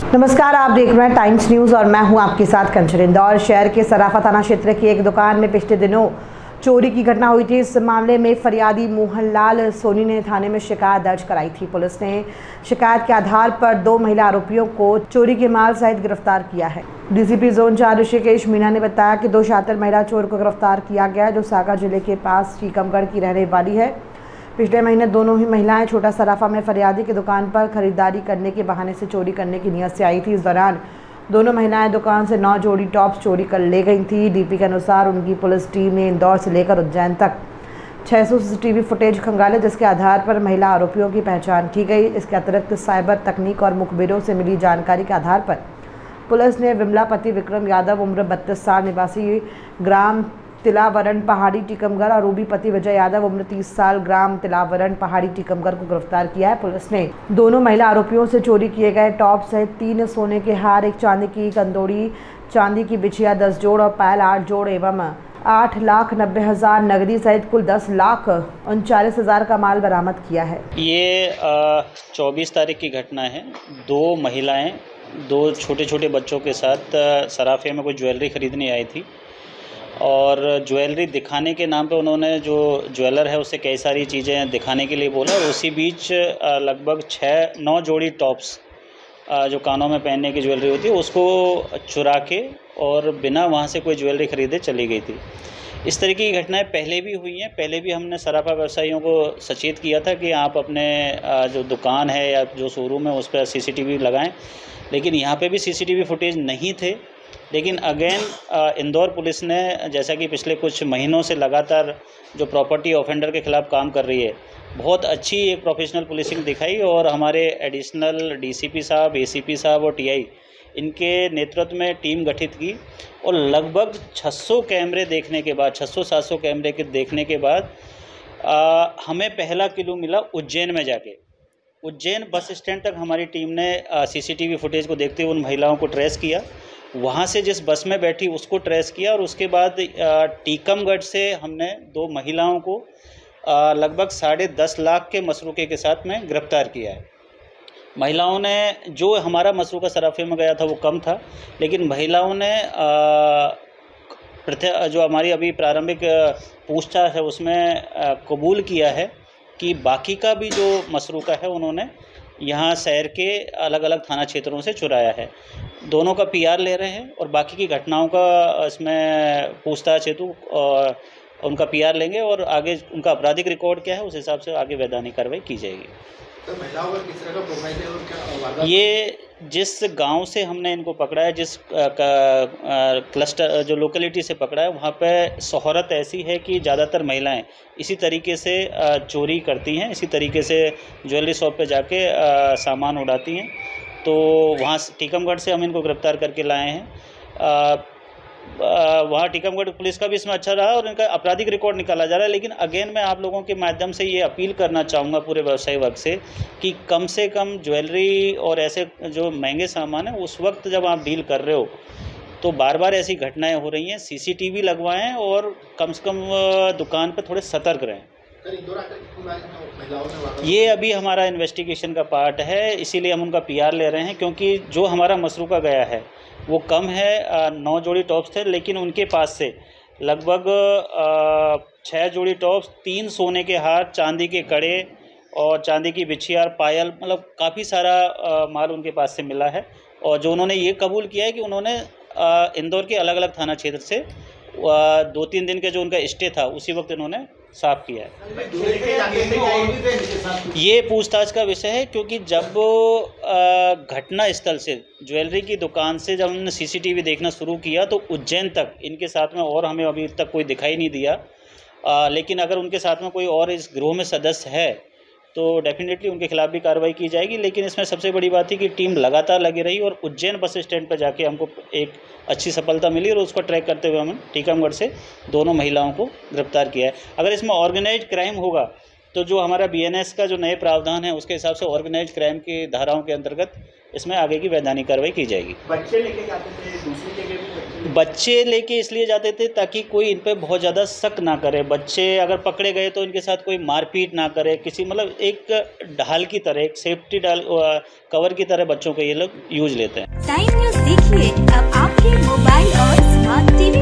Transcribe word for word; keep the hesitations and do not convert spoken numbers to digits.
नमस्कार, आप देख रहे हैं टाइम्स न्यूज़ और मैं हूं आपके साथ कंचन। इंदौर शहर के सराफा थाना क्षेत्र की एक दुकान में पिछले दिनों चोरी की घटना हुई थी। इस मामले में फरियादी मोहनलाल सोनी ने थाने में शिकायत दर्ज कराई थी। पुलिस ने शिकायत के आधार पर दो महिला आरोपियों को चोरी के माल सहित गिरफ्तार किया है। डीसीपी जोन चार ऋषिकेश मीना ने बताया कि दो शातिर महिला चोर को गिरफ्तार किया गया, जो सागर जिले के पास टीकमगढ़ की रहने वाली है। पिछले महीने दोनों ही महिलाएं छोटा सराफा में फरियादी की दुकान पर खरीदारी करने के बहाने से चोरी करने की नियत से आई थी। इस दौरान दोनों महिलाएं दुकान से नौ जोड़ी टॉप्स चोरी कर ले गई थी। डीपी के अनुसार उनकी पुलिस टीम ने इंदौर से लेकर उज्जैन तक छह सौ सीसीटीवी फुटेज खंगाले, जिसके आधार पर महिला आरोपियों की पहचान की गई। इसके अतिरिक्त साइबर तकनीक और मुखबिरों से मिली जानकारी के आधार पर पुलिस ने विमला पति विक्रम यादव उम्र बत्तीस साल निवासी ग्राम तिलावरण पहाड़ी टीकमगढ़ और रूबी पति विजय यादव उम्र तीस साल ग्राम तिलावरण पहाड़ी टीकमगढ़ को गिरफ्तार किया है। पुलिस ने दोनों महिला आरोपियों से चोरी किए गए टॉप सहित तीन सोने के हार, एक चांदी की कंदोड़ी, चांदी की बिछिया दस जोड़ और पायल आठ जोड़ एवं आठ लाख नब्बे हजार नगदी सहित कुल दस लाख उनचालीस हजार का माल बरामद किया है। ये चौबीस तारीख की घटना है। दो महिलाएं दो छोटे छोटे बच्चों के साथ सराफे में कोई ज्वेलरी खरीदने आई थी और ज्वेलरी दिखाने के नाम पे उन्होंने जो ज्वेलर है उससे कई सारी चीज़ें दिखाने के लिए बोला और उसी बीच लगभग छः नौ जोड़ी टॉप्स जो कानों में पहनने की ज्वेलरी होती है उसको चुरा के और बिना वहाँ से कोई ज्वेलरी खरीदे चली गई थी। इस तरीके की घटनाएं पहले भी हुई हैं। पहले भी हमने सराफा व्यवसायियों को सचेत किया था कि आप अपने जो दुकान है या जो शोरूम है उस पर सीसीटीवी लगाएं, लेकिन यहाँ पे भी सीसीटीवी फुटेज नहीं थे। लेकिन अगेन इंदौर पुलिस ने, जैसा कि पिछले कुछ महीनों से लगातार जो प्रॉपर्टी ऑफेंडर के ख़िलाफ़ काम कर रही है, बहुत अच्छी एक प्रोफेशनल पुलिसिंग दिखाई और हमारे एडिशनल डीसीपी साहब, एसीपी साहब और टीआई इनके नेतृत्व में टीम गठित की और लगभग छह सौ कैमरे देखने के बाद छह सौ सात सौ कैमरे के देखने के बाद आ, हमें पहला किलू मिला उज्जैन में जाके। उज्जैन बस स्टैंड तक हमारी टीम ने सीसीटीवी फुटेज को देखते हुए उन महिलाओं को ट्रेस किया, वहाँ से जिस बस में बैठी उसको ट्रेस किया और उसके बाद टीकमगढ़ से हमने दो महिलाओं को लगभग साढ़े दस लाख के मसरूके के साथ में गिरफ्तार किया है। महिलाओं ने, जो हमारा मसरूका सराफे में गया था वो कम था, लेकिन महिलाओं ने जो हमारी अभी प्रारंभिक पूछताछ है उसमें कबूल किया है कि बाकी का भी जो मसरूका है उन्होंने यहाँ शहर के अलग अलग थाना क्षेत्रों से चुराया है। दोनों का पीआर ले रहे हैं और बाकी की घटनाओं का इसमें पूछताछ हेतु उनका पीआर लेंगे और आगे उनका आपराधिक रिकॉर्ड क्या है उस हिसाब से आगे वैधानिक कार्रवाई की जाएगी। तो महिलाओं का किस तरह का प्रोफाइल है और क्या? ये जिस गांव से हमने इनको पकड़ा है, जिस क्लस्टर जो लोकेलिटी से पकड़ा है, वहाँ पे शोहरत ऐसी है कि ज़्यादातर महिलाएं इसी तरीके से चोरी करती हैं, इसी तरीके से ज्वेलरी शॉप पे जाके सामान उड़ाती हैं। तो वहाँ टीकमगढ़ से हम इनको गिरफ्तार करके लाए हैं। वहाँ टीकमगढ़ पुलिस का भी इसमें अच्छा रहा और इनका आपराधिक रिकॉर्ड निकाला जा रहा है। लेकिन अगेन मैं आप लोगों के माध्यम से ये अपील करना चाहूँगा पूरे व्यवसायी वर्ग से कि कम से कम ज्वेलरी और ऐसे जो महंगे सामान है उस वक्त जब आप डील कर रहे हो तो बार बार ऐसी घटनाएं हो रही हैं, सीसीटीवी लगवाएं और कम से कम दुकान पर थोड़े सतर्क रहें। ये अभी हमारा इन्वेस्टिगेशन का पार्ट है, इसीलिए हम उनका पीआर ले रहे हैं, क्योंकि जो हमारा मसरूका गया है वो कम है। नौ जोड़ी टॉप्स थे, लेकिन उनके पास से लगभग छः जोड़ी टॉप्स, तीन सोने के हार, चांदी के कड़े और चांदी की बिछिया, पायल, मतलब काफ़ी सारा आ, माल उनके पास से मिला है। और जो उन्होंने ये कबूल किया है कि उन्होंने आ, इंदौर के अलग अलग थाना क्षेत्र से आ, दो तीन दिन के जो उनका स्टे था उसी वक्त इन्होंने साफ किया है। ये पूछताछ का विषय है, क्योंकि जब घटना स्थल से ज्वेलरी की दुकान से जब हमने सीसीटीवी देखना शुरू किया तो उज्जैन तक इनके साथ में और हमें अभी तक कोई दिखाई नहीं दिया। आ, लेकिन अगर उनके साथ में कोई और इस गिरोह में सदस्य है तो डेफिनेटली उनके खिलाफ भी कार्रवाई की जाएगी। लेकिन इसमें सबसे बड़ी बात है कि टीम लगातार लगी रही और उज्जैन बस स्टैंड पर जाके हमको एक अच्छी सफलता मिली और उसको ट्रैक करते हुए हमने टीकमगढ़ से दोनों महिलाओं को गिरफ्तार किया है। अगर इसमें ऑर्गेनाइज्ड क्राइम होगा तो जो हमारा बीएनएस का जो नए प्रावधान है उसके हिसाब से ऑर्गेनाइज्ड क्राइम की धाराओं के अंतर्गत इसमें आगे की वैधानिक कार्रवाई की जाएगी। बच्चे लेके जाते थे दूसरी जगह भी बच्चे लेके इसलिए जाते थे ताकि कोई इन पे बहुत ज़्यादा शक ना करे। बच्चे अगर पकड़े गए तो इनके साथ कोई मारपीट ना करे, किसी मतलब एक ढाल की तरह, एक सेफ्टी डाल कवर की तरह बच्चों को ये लोग यूज लेते हैं। टाइम न्यूज़ देखिए अब आपके मोबाइल और स्मार्ट टीवी